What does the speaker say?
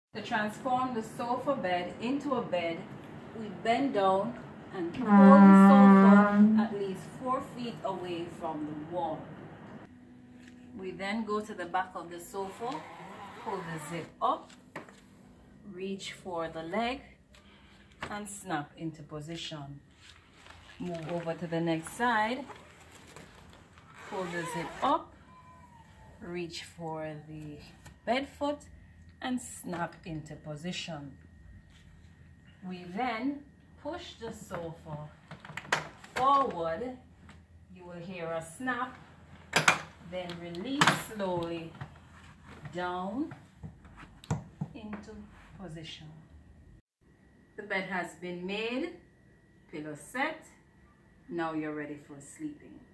To transform the sofa bed into a bed, we bend down and pull the sofa at least 4 feet away from the wall. We then go to the back of the sofa, pull the zip up, reach for the leg and snap into position. Move over to the next side, pull the zip up, reach for the bed foot and snap into position. We then push the sofa forward. You will hear a snap, then release slowly down into position. The bed has been made, pillow set. Now you're ready for sleeping.